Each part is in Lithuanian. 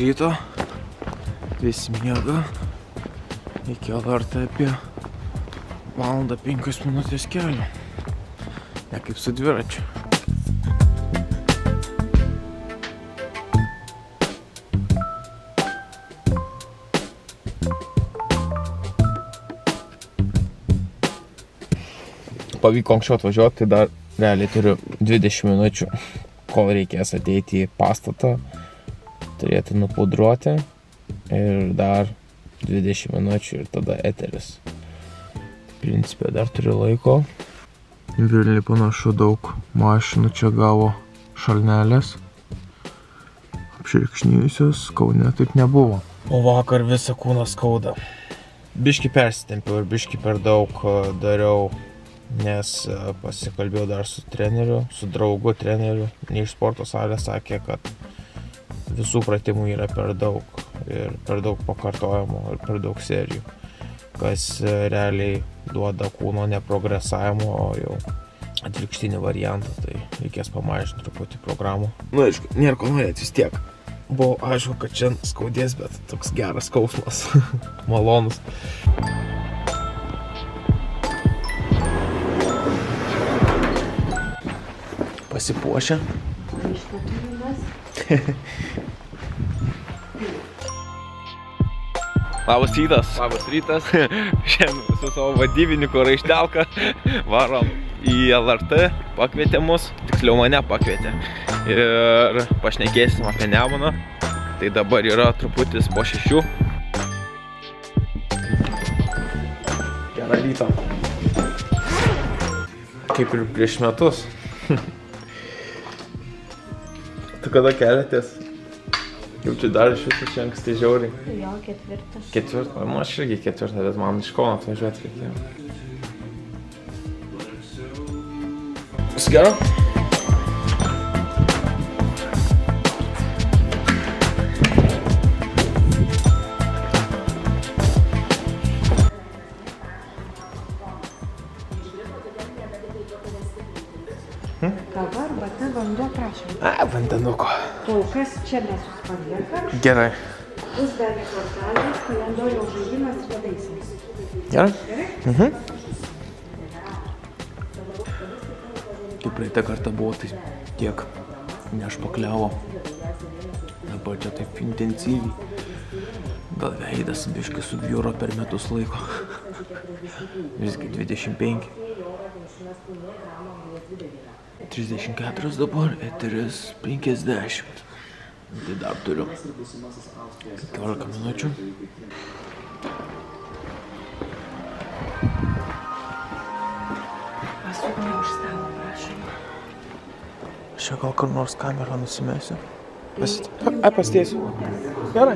ryto, visi miega, iki LRT apie 1:05 minutės kelio, ne kaip su dviračiu. Pavyko anksčiau atvažiuoti, tai dar realiai turiu 20 minučių, kol reikės ateiti į pastatą, turėti nupudruoti ir dar 20 minučių ir tada eteris. Principė dar turiu laiko. Vilniui panašu daug mašinų čia gavo šalnelės. Apširkšnyjusios, Kaune taip nebuvo. O vakar visą kūną skauda. Biškį persitempiau ir biškį per daug dariau, nes pasikalbėjau dar su treneriu, su draugu treneriu. Iš sporto salės sakė, kad visų pratimų yra per daug ir per daug pakartojimo ir per daug serijų, kas realiai duoda kūno neprogresavimo, o jau atvirkštinį variantą, tai reikės pamažinti truputį programą. Nu, aišku, nėra ko norėti vis tiek. Buvo aišku, kad čia skaudės, bet toks geras skausmas, malonus. Pasipuošę. Labas rytas. Labas rytas. Šiandien su savo vadybininku Raištelka varom į LRT, pakvietė mus, tiksliau mane pakvietė. Ir pašnekėsim apie Nemuną. Tai dabar yra truputis po 6. Gerą rytą. Kaip ir prieš metus. Tu kada keliatės? Jau čia dar iš viso čia anksti žiauriai. Jo, 4. 4? Nu, aš irgi 4, bet man iš Kauno atvažiuoti reikėjo. Visu gero? Kava arbata, vanduo, prašom. Vandenuko. Kol kas čia mes jūs paliekam. Gerai. Bus dar kortelės, kalendoriaus žaidimas ir pataisymas. Gerai? Gerai? Kaip praeitą kartą buvo, tai tiek nešpakliavo. Dabar čia taip intensyviai. Gal veidas biškį subjūro per metus laiko. Visgi 25. 34 dabar, eteris 50. Tai dar turiu 15 minučių. Pasukime už stalo, prašom. Aš čia gal kur nors kamerą nusimesiu. Pasidėsiu. Gerai.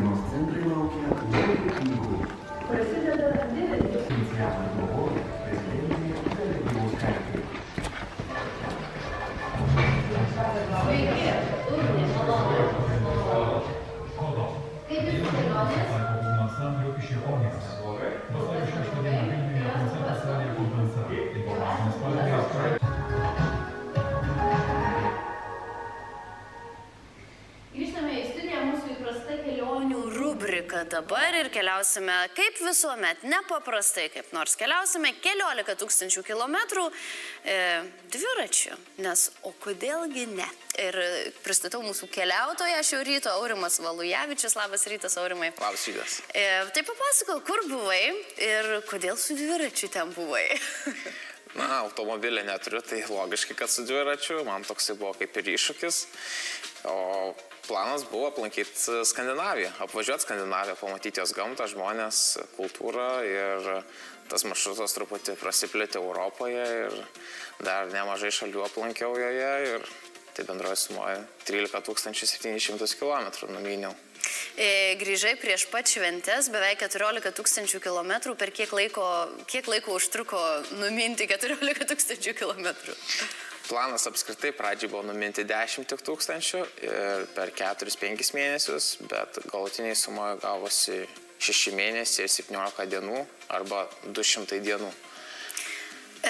Grįžtame į studiją, mūsų įprasta kelionių rubrika dabar ir keliausime kaip visuomet, nepaprastai kaip nors. Keliausime 14 000 kilometrų dviračiu, nes o kodėlgi ne. Ir pristatau mūsų keliautoją šio ryto, Aurimas Valujavičius. Labas rytas, Aurimai. Labas rytas. Tai papasakau, kur buvai ir kodėl su dviračiu ten buvai. Na, automobilį neturiu, tai logiškai, kad su dviračiu. Man toksai buvo kaip ir iššūkis. O planas buvo aplankyti Skandinaviją, apvažiuoti Skandinaviją, pamatyti jos gamtą, žmonės, kultūrą ir tas maršrutas truputį prasiplėtė Europoje ir dar nemažai šalių aplankiau joje ir tai bendroje sumoje 13 700 km numyniau. Grįžai prieš pat šventes, beveik 14 000 kilometrų. Per kiek laiko užtruko numinti 14 000 kilometrų? Planas apskritai pradžiai buvo numinti 10 000 ir per 4-5 mėnesius, bet galutiniai sumoje gavosi 6 mėnesiai ir 17 dienų arba 200 dienų.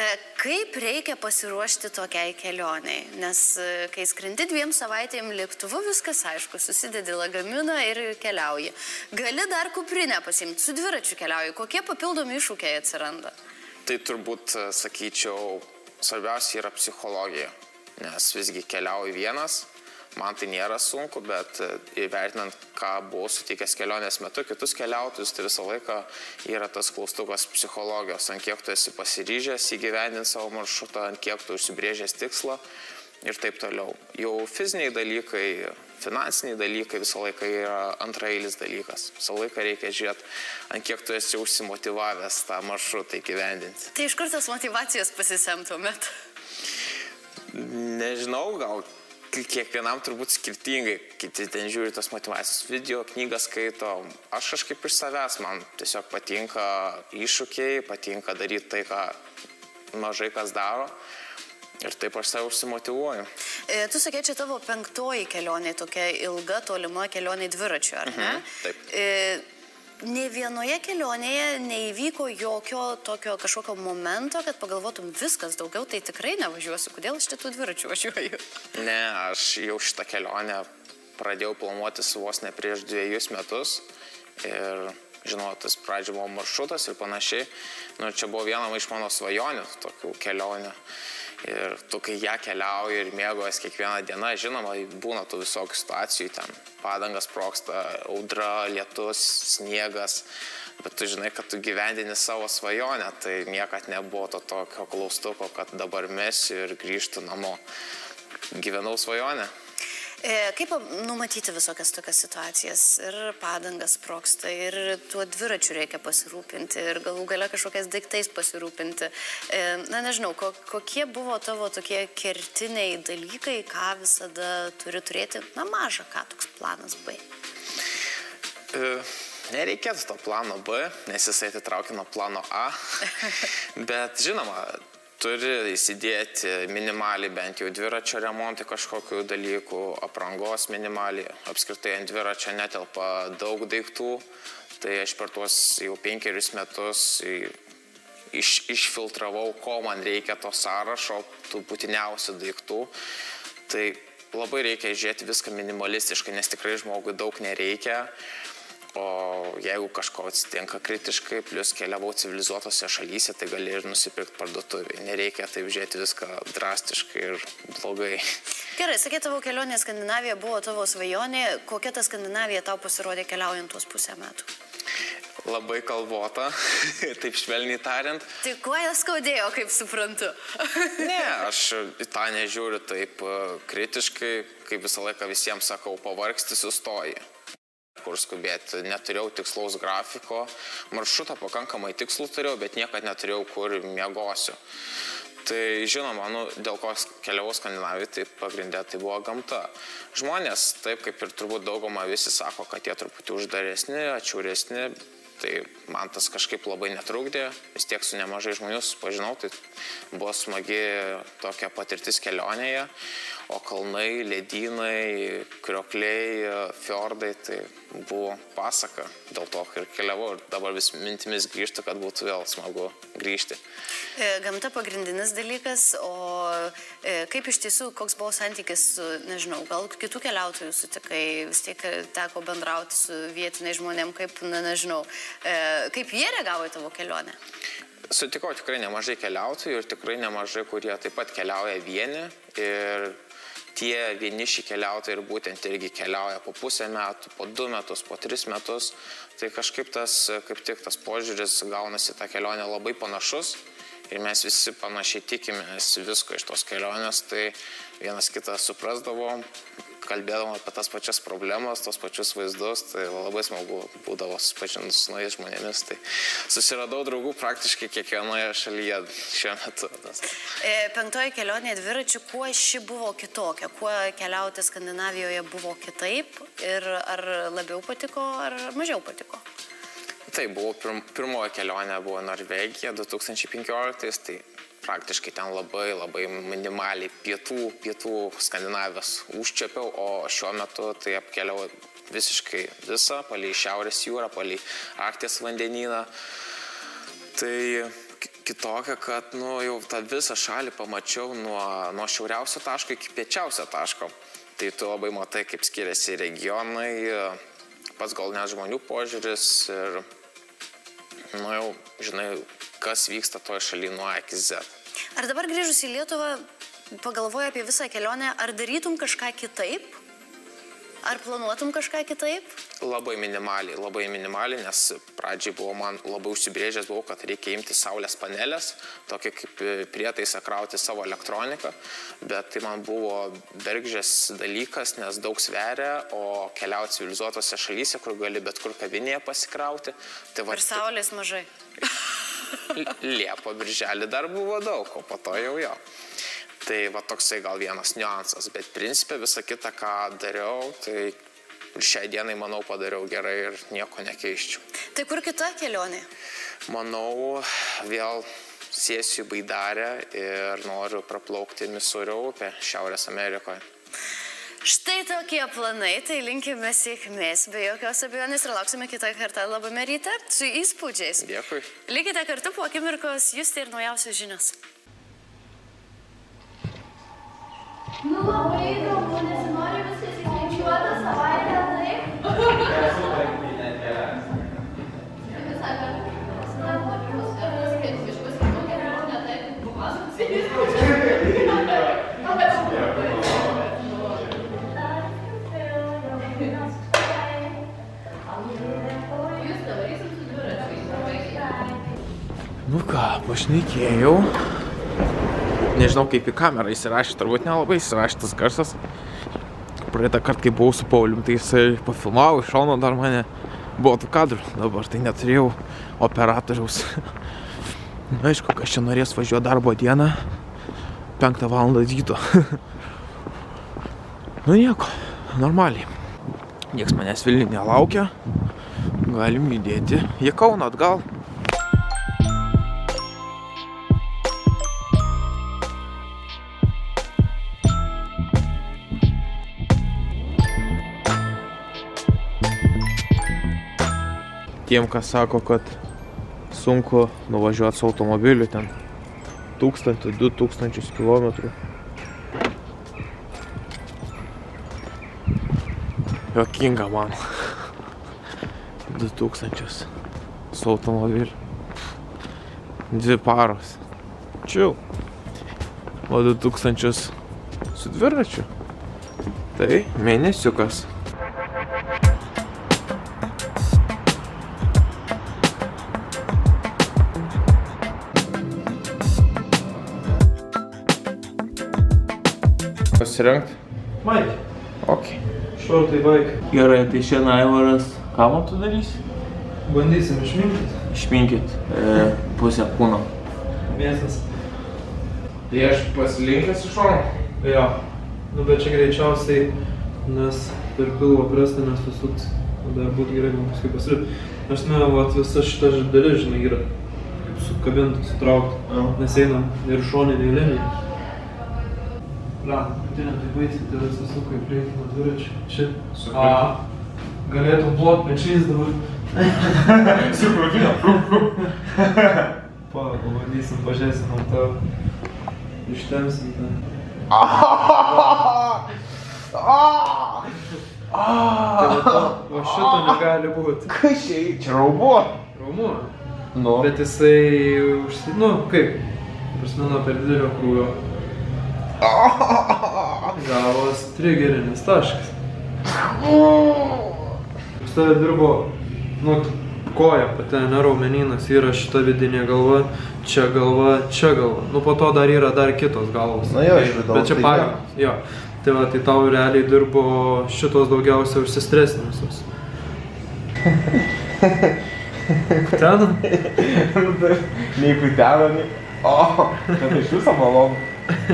Kaip reikia pasiruošti tokiai kelioniai? Nes kai skrendi 2 savaitėm lėktuvu, viskas aišku, susidedi lagaminą ir keliauji. Gali dar kuprinę pasiimti, su dviračiu keliauji. Kokie papildomi iššūkiai atsiranda? Tai turbūt, sakyčiau, svarbiausia yra psichologija, nes visgi keliauji vienas. Man tai nėra sunku, bet įvertinant, ką buvau sutikęs kelionės metu, kitus keliautojus, tai visą laiką yra tas klaustukas psichologijos, ant kiek tu esi pasiryžęs įgyvendinti savo maršrutą, ant kiek tu užsibrėžęs tikslą ir taip toliau. Jau fiziniai dalykai, finansiniai dalykai visą laiką yra antraeilis dalykas. Visą laiką reikia žiūrėti, ant kiek tu esi užsimotyvavęs tą maršrutą įgyvendinti. Tai iš kur tas motyvacijos pasisemtumėt? Nežinau, gal kiekvienam turbūt skirtingai, kiti ten žiūri tos motyvacijos video, knygą skaito. Aš kažkaip iš savęs, man tiesiog patinka iššūkiai, patinka daryti tai, ką mažai kas daro. Ir taip aš save užsimotyvuoju. Tu sakė, čia tavo 5. kelionė, tokia ilga, tolima kelionė dviračiu, ar ne? Taip. Ne vienoje kelionėje neįvyko jokio tokio kažkokio momento, kad pagalvotum viskas daugiau, tai tikrai nevažiuosiu. Kodėl aš tų dviračių važiuoju? Ne, aš jau šitą kelionę pradėjau planuotis vos ne prieš 2 metus. Ir žinau, tas pradžio buvo maršrutas ir panašiai. Nu, čia buvo viena iš mano svajonių tokių kelionių. Ir tu, kai ją keliauji ir mėgojas kiekvieną dieną, žinoma, būna tų visokių situacijų, ten padangas sprogsta, audra, lietus, sniegas, bet tu žinai, kad tu gyvendini savo svajonę, tai niekad nebuvo to tokio klaustuko, kad dabar mesiu ir grįžtu namo. Gyvenau svajonę. Kaip numatyti visokias tokias situacijas? Ir padangas sprogsta, ir tuo dviračiu reikia pasirūpinti, ir galų gale kažkokiais daiktais pasirūpinti. Na, nežinau, kokie buvo tavo tokie kertiniai dalykai, ką visada turi turėti, na, mažą, ką toks planas B? Nereikėtų to plano B, nes jisai atitraukia nuo plano A, bet žinoma, turi įsidėti minimaliai bent jau dviračio remontui kažkokių dalykų, aprangos minimaliai. Apskritai ant dviračio netelpa daug daiktų, tai aš per tuos jau 5 metus išfiltravau, ko man reikia to sąrašo, tų būtiniausių daiktų. Tai labai reikia žiūrėti viską minimalistiškai, nes tikrai žmogui daug nereikia. O jeigu kažko atsitinka kritiškai, plus keliavau civilizuotose šalyse, tai gali ir nusipirkti parduotuvį. Nereikia taip žiūrėti viską drastiškai ir blogai. Gerai, sakė, tavo kelionė Skandinavija buvo tavo svajonė. Kokia ta Skandinavija tau pasirodė keliaujant tuos 5 metų? Labai kalvota, taip švelniai tariant. Tai kuo jas skaudėjo, kaip suprantu? Ne, aš į tą nežiūriu taip kritiškai, kaip visą laiką visiems sakau, pavargsti, sustoji. Kur skubėti. Neturėjau tikslaus grafiko. Maršrutą pakankamai tikslų turėjau, bet niekad neturėjau, kur miegosiu. Tai žinoma, dėl ko keliavau Skandinavijoje, tai pagrindė tai buvo gamta. Žmonės, taip kaip ir turbūt dauguma visi sako, kad jie truputį uždaresni, atšiauresni. Tai man tas kažkaip labai netrukdė. Vis tiek su nemažai žmonių susipažinau, tai buvo smagi tokia patirtis kelionėje. O kalnai, ledynai, kriokliai, fjordai, tai buvo pasaka. Dėl to ir keliavau ir dabar vis mintimis grįžtu, kad būtų vėl smagu grįžti. Gamta pagrindinis dalykas, o kaip iš tiesų, koks buvo santykis su, nežinau, gal kitų keliautojų sutikai, vis tiek teko bendrauti su vietiniais žmonėm, kaip, nežinau, kaip jie reagavo į tavo kelionę? Sutikau tikrai nemažai keliautojų ir tikrai nemažai, kurie taip pat keliauja vieni ir tie vieniši keliautojai ir būtent irgi keliauja po 0,5 metų, po 2 metus, po 3 metus. Tai kažkaip kaip tik tas požiūris gaunasi tą kelionę labai panašus ir mes visi panašiai tikimės visko iš tos kelionės, tai vienas kitą suprasdavom, kalbėdavom apie tas pačias problemas, tos pačius vaizdus, tai labai smagu būdavo susipažinti su naujais žmonėmis. Tai susiradau draugų praktiškai kiekvienoje šalyje šiuo metu. 5. kelionė dviračiu, kuo ši buvo kitokia? Kuo keliauti Skandinavijoje buvo kitaip ir ar labiau patiko, ar mažiau patiko? Tai buvo pirmoji kelionė buvo Norvegija 2015, tai praktiškai ten labai minimaliai pietų Skandinavijos užčiapiau, o šiuo metu tai apkeliau visiškai visą, palei Šiaurės jūrą, palei Arkties vandenyną. Tai kitokia, kad jau tą visą šalį pamačiau nuo šiauriausio taško iki piečiausio taško. Tai tu labai matai, kaip skiriasi regionai, pats gal net žmonių požiūris ir jau žinai, kas vyksta toje šalyje nuo A iki Z. Ar dabar grįžus į Lietuvą pagalvoji apie visą kelionę, ar darytum kažką kitaip? Ar planuotum kažką kitaip? Labai minimaliai, nes pradžiai buvo man labai užsibrėžęs, kad reikia imti saulės panelės, tokia kaip prietaisą krauti savo elektroniką, bet tai man buvo bergždžias dalykas, nes daug sveria, o keliauti civilizuotose šalyse, kur gali bet kur kavinėje pasikrauti. Tai ir saulės mažai. Liepa, birželį dar buvo daug, o po to jau jo. Tai toksai gal vienas niuansas, bet principė visą kitą, ką dariau, tai ir šiai dienai, manau, padariau gerai ir nieko nekeiščiau. Tai kur kita kelionė? Manau, vėl sėsiu į Baidarę ir noriu praplaukti Misūrio upę Šiaurės Amerikoje. Štai tokie planai, tai linkime sėkmės, be jokios abejonės ir lauksime kitą kartą labame ryte su įspūdžiais. Dėkui. Likite kartu, po akimirkos Justė ir naujausios žinios. Labai įdomu, nesinori viskas įskaičiuota savaitę, taip? Nu ką, pašnekėjau. Nežinau, kaip į kamerą įsirašė, turbūt nelabai įsirašė tas garsas. Praeitą kartą, kai buvau su Paulium, tai jisai pafilmavo, iš šono dar mane buvo tų kadrų. Dabar tai neturėjau operatoriaus. Na, aišku, kas čia norės važiuoti darbo dieną, 5 valandą ryto. Nu nieko, normaliai. Nieks manęs Vilniuje nelaukia. Galim judėti į Kauną atgal. Tiem, kas sako, kad sunku nuvažiuoti su automobiliu ten 1000–2000 kilometrų. Jokinga man. 2000 su automobiliu. 2 paros. Čiau. O 2000 su dviračiu. Tai mėnesiukas. Pasirengt? Maik. Ok. Šortai baik. Gerai, tai šiandien Aivaras, ką man tu darysi? Bandysim išminkit. Išminkit pusę kūno. Mėsas. Tai aš pasilinkęs iš šono? Jo. Nu, bet čia greičiausiai, nes per pilvo prestą nesusuks. Dar būtų gerai, man paskui pasilikt. Aš manau, visa šita dalis, žinai, yra kaip sukabinta, sutraukta. Nes einam ir šoninė linija. Bra, patinė tai baisiai, tai atsisuko į priekį nuo dviračių. Čia. Galėtum plot pečiais dabar. Sukrūkinio. Pabandysim, pažiūrėsim ant tavo. Ištemsim tą. O šito negali būti. Kas čia raubuo? Raumuo. Nu. Bet jisai nu, kaip? Prasme, nuo per didelio krūvio. Gavos trigerinis taškas. Pas tave dirbo, nu, koja pati, ne raumenynas, yra šita vidinė galva, čia galva, čia galva. Nu, po to dar yra dar kitos galvos. Na jo, iš vidaus. Bet čia pagrindas. Jo. Tai va, tai tau realiai dirbo šitos daugiausia užsistresinus. Kutena? Nei kutena, nei... O, kad iš viso malonu.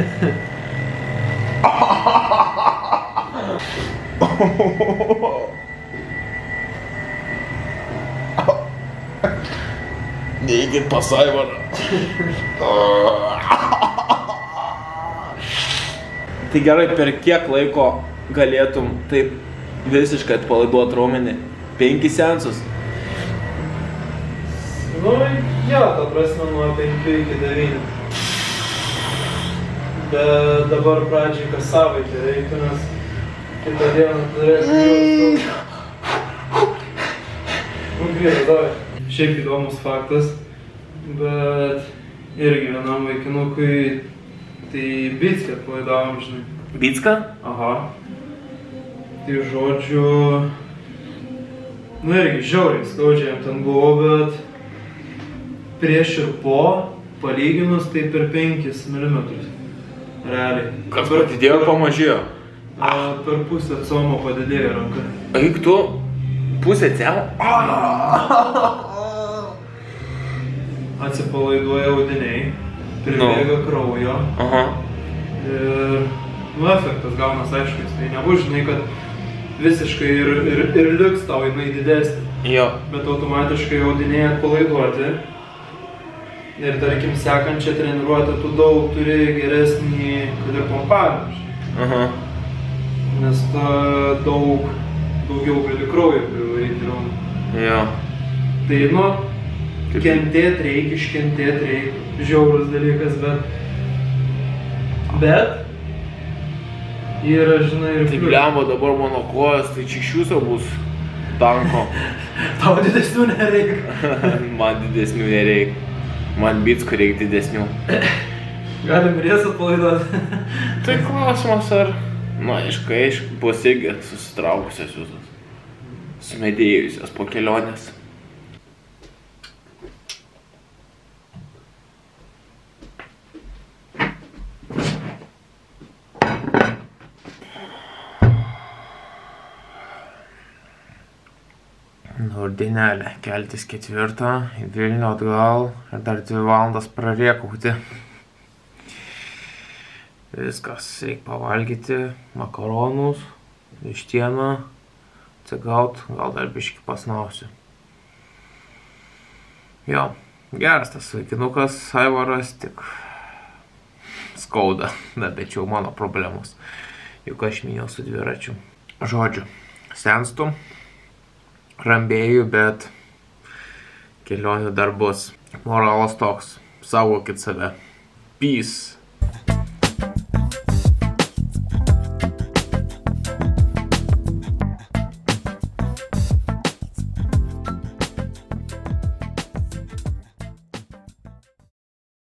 Neikit pas Aivarą. Tai gerai, per kiek laiko galėtum taip visiškai atpalaiduoti raumenį? 5 seansus? Nu, jo, ta prasme, nuo 5 iki 9. Bet dabar pradžiai kas savaitę reiktų, nes kitą dieną turėsim jūsų. Nu, vyrai, davai. Šiaip įdomus faktas, bet irgi vienam vaikinukui tai Bickę atpalaidavom, žinai. Bicką? Aha. Tai žodžiu... Nu irgi žiauriai skaudžiai ten buvo, bet prieš ir po palyginus tai per 5 mm. Realiai. Kas padidėjo ir pamažėjo? Per pusę como padidėjo ranka. Eik tu, pusę cemo? Atsipalaiduoja audiniai, pribėga kraujo. Aha. Ir efektas gaunas aiškus, tai nebus, žinai, kad visiškai ir liks tau jinai didesnė. Jo. Bet automatiškai audiniai atpalaiduoti. Ir tarkim, sekančią treniruotę tu daug turi geresnį, kad ir pompavimą. Aha. Nes ta daugiau gali kraujo privaryti raumenį. Jo. Tai, nu, kentėt reikia, iškentėt reikia. Žiaurus dalykas, bet yra, žinai, ir taip lemba dabar mano kojas, tai čia iš jūsų bus tanko. Tau didesnių nereikia. Man didesnių nereikia. Man Bickų reikia didesnių. Galim rės atpalaiduoti. Tai klausimas ar... Na, aišku, bus irgi susitraukusios jūsas. Sumedėjusios po kelionės. Nordinelė, keltis 4, į Vilnių atgal ir dar 2 valandas prariekauti. Viskas, reikia pavalgyti, makaronus, vištieną, atsigaut, gal dar biškį pasnausiu. Jo, geras tas vaikinukas, Aivaras, tik skauda, bet čia jau mano problemos, juk aš minėjau su dviračiu. Žodžiu, senstu. Rambėjų, bet kelionių dar bus. Moralas toks. Saugokit save. Peace.